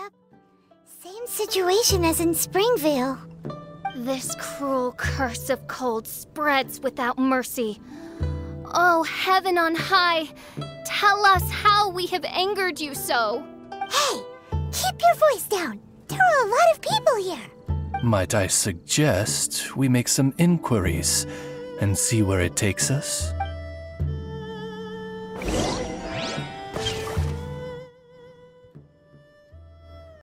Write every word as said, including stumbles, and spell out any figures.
Yep. Same situation as in Springvale. This cruel curse of cold spreads without mercy. Oh, heaven on high, tell us how we have angered you so. Hey, keep your voice down. There are a lot of people here. Might I suggest we make some inquiries and see where it takes us?